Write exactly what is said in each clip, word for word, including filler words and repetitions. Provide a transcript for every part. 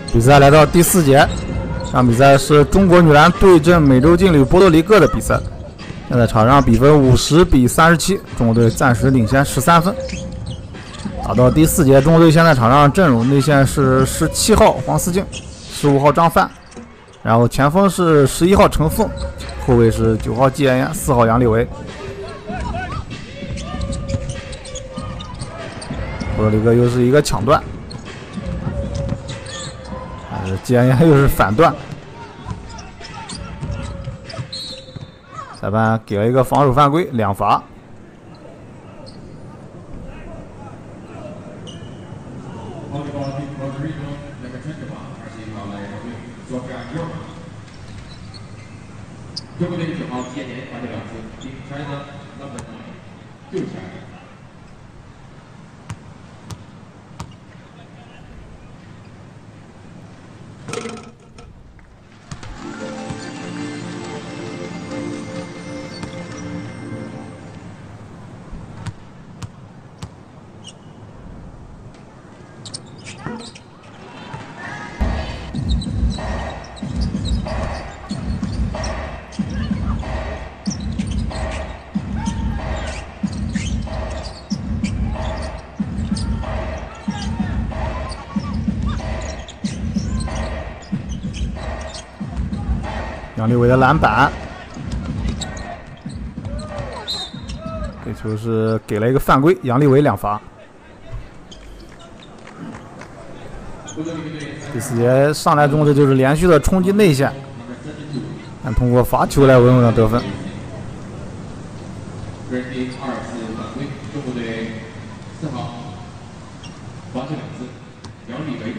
比赛来到第四节，这场比赛是中国女篮对阵美洲劲旅波多黎各的比赛。现在场上比分五十比三十七，中国队暂时领先十三分。打到第四节，中国队现在场上阵容内线是十七号黄思静，十五号张帆，然后前锋是十一号陈凤，后卫是九号季妍妍，四号杨丽维。波多黎各又是一个抢断。 季妍妍又是反断，裁判给了一个防守犯规，两罚。 中国队九号季妍妍发球两次，并传呢number nine六传。 杨丽维的篮板，这球是给了一个犯规，杨丽维两罚。第四节上来中这就是连续的冲击内线，但通过罚球来稳稳的得分。 二次犯规，中国队四号罚球两次，杨丽维。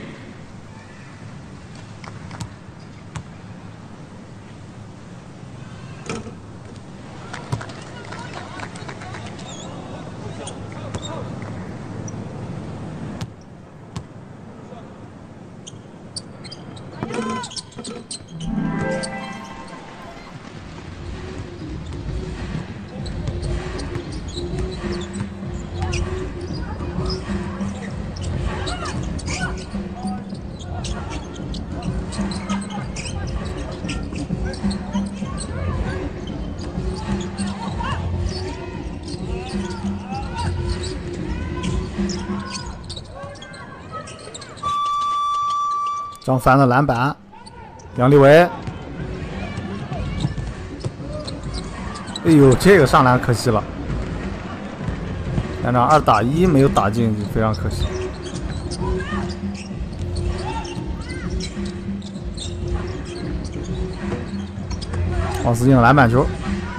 张帆的篮板，杨丽维，哎呦，这个上篮可惜了，连场二打一没有打进，非常可惜。黄思静的篮板球，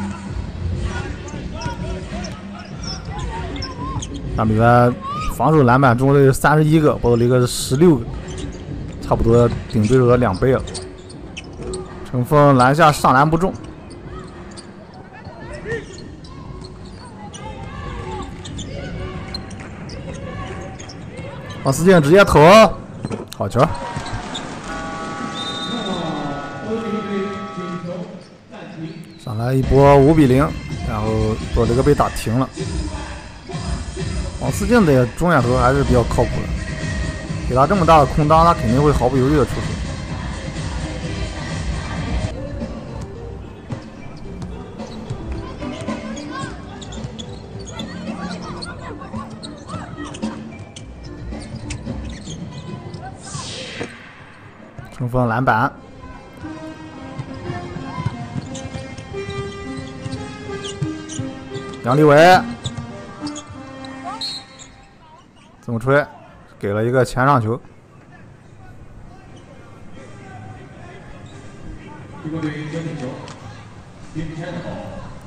这场比赛防守篮板中国队是三十一个，波多黎各是十六个。 差不多顶对手的两倍了。陈凤篮下上篮不中，黄思静直接投，好球！上来一波五比零，然后波多黎各被打停了。黄思静的中远投还是比较靠谱的。 给他这么大的空当，他肯定会毫不犹豫的出手。陈凤篮板，杨丽维怎么吹？ 给了一个前上球， 中国队交进球，并开的好。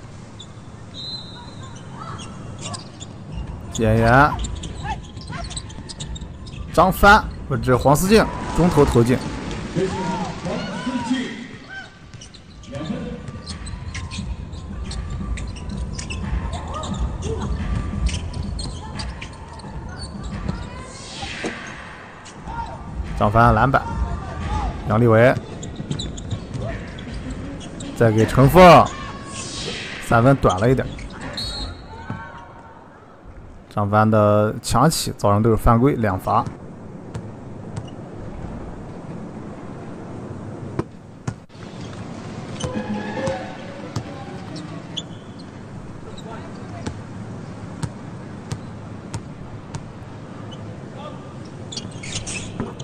演员张帆或者黄思静中投投进，张帆篮板，杨丽维再给陈凤，三分短了一点。张帆的抢起造成队友犯规，两罚。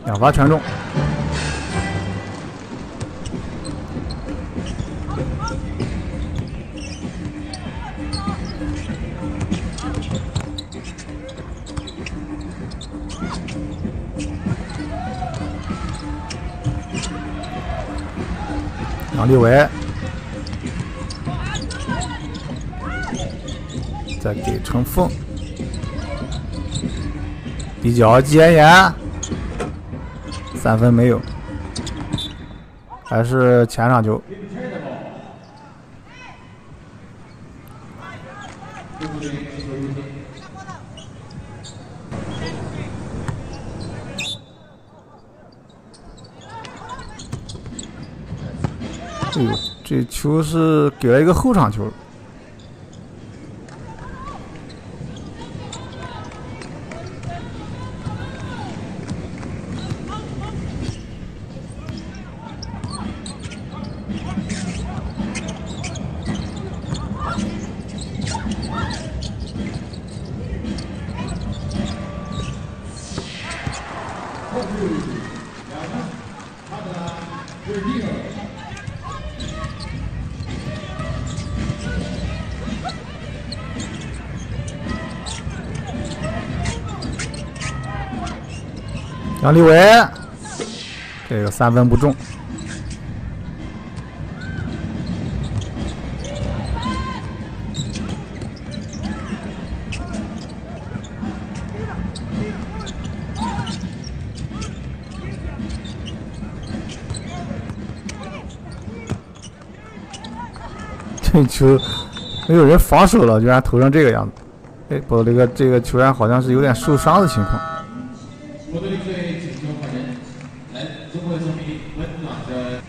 两发全中。杨立伟，再给陈凤，底角季妍妍，三分没有，还是前场球。哎呦，这球是给了一个后场球。杨立伟，这个三分不中。这球没有人防守了，居然投成这个样子。哎，不过这个这个球员好像是有点受伤的情况。 波多黎各队请求换人，来中国球迷温暖的。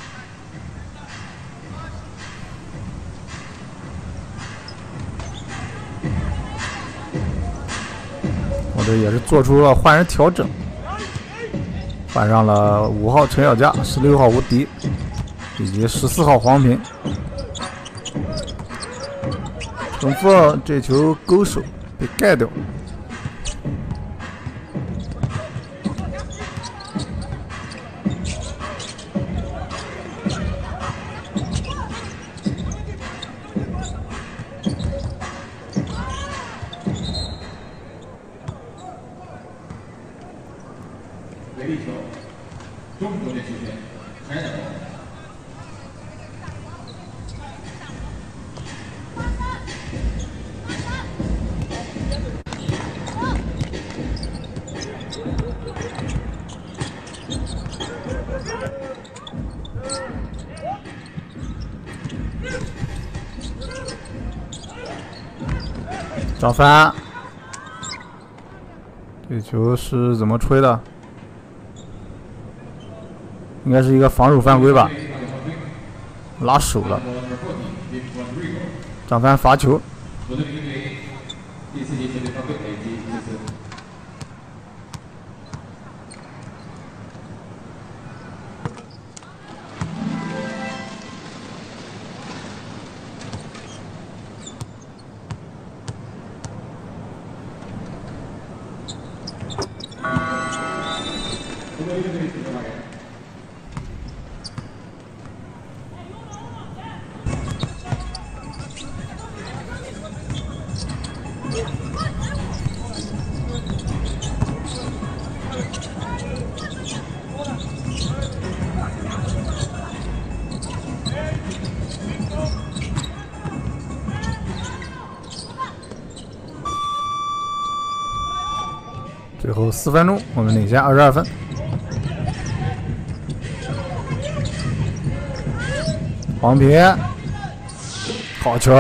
我这也是做出了换人调整，换上了五号陈小佳、十六号吴迪以及十四号黄平。陈凤这球勾手被盖掉。 回力球，中国队球员开打。 张帆，这球是怎么吹的？应该是一个防守犯规吧？拉手了。张帆罚球。最后四分钟，我们领先二十二分。黄平，好球！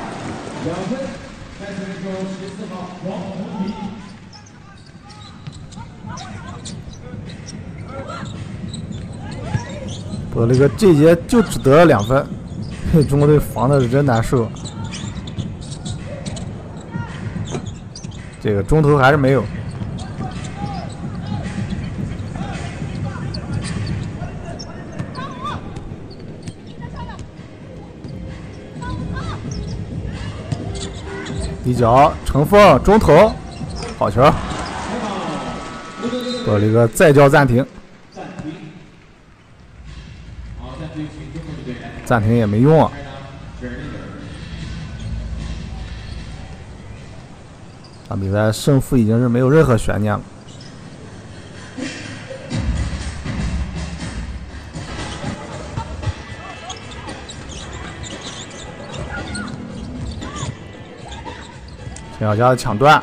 我那个这节就只得了两分，中国队防的是真难受。这个中投还是没有。底角陈凤中投，好球，不做了一个再叫暂停， 暂停。好，暂停，请中国队来。 暂停也没用啊。这场比赛胜负已经是没有任何悬念了。陈小佳的抢断，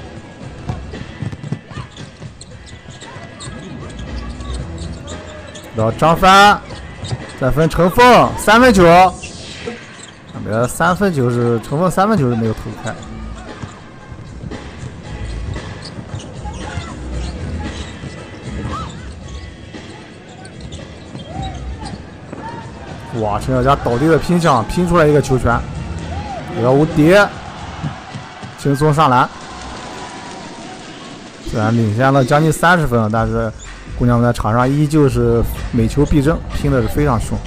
到张帆，再分陈凤三分球，别的三分球是陈凤三分球是没有投开。哇，陈小佳倒地的拼抢拼出来一个球权，有无敌。轻松上篮，虽然领先了将近三十分，但是姑娘们在场上依旧是每球必争，拼的是非常凶。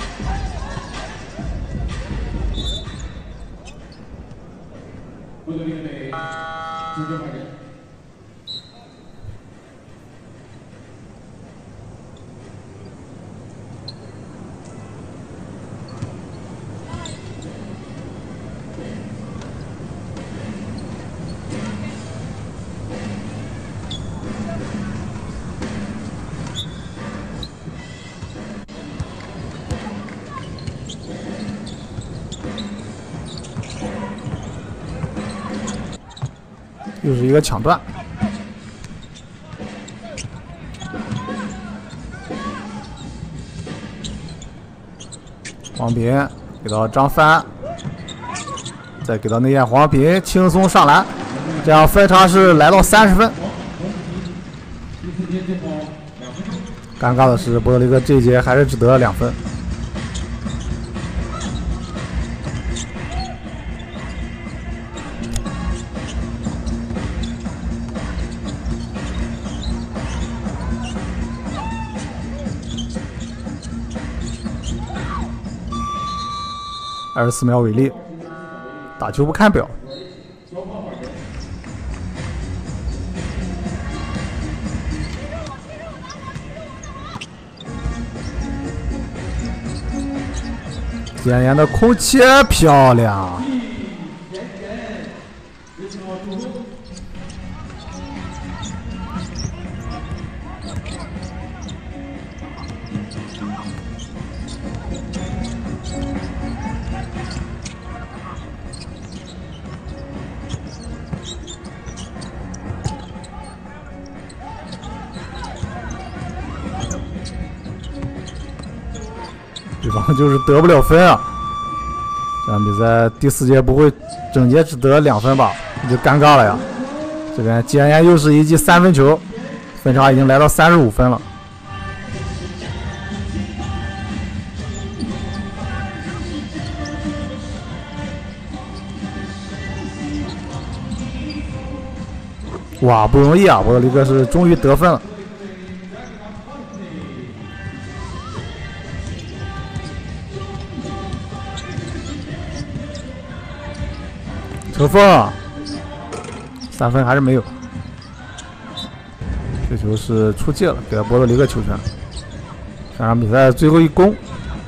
又是一个抢断，黄平给到张帆，再给到内线黄平，轻松上篮，这样分差是来到三十分。尴尬的是，波多黎各这一节还是只得了两分。二十四秒违例，打球不看表。简言的空切漂亮。对方就是得不了分啊！这场比赛第四节不会整节只得两分吧？那就尴尬了呀。这边简言又是一记三分球，分差已经来到三十五分了。哇，不容易啊！波多黎各是终于得分了。陈凤三分还是没有，这球是出界了，给了波多黎各球权。这场比赛最后一攻，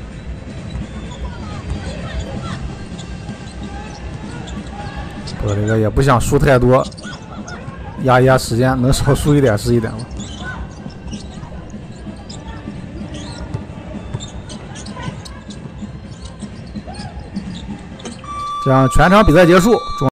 波多黎各也不想输太多，压一压时间，能少输一点是一点了。这样全场比赛结束。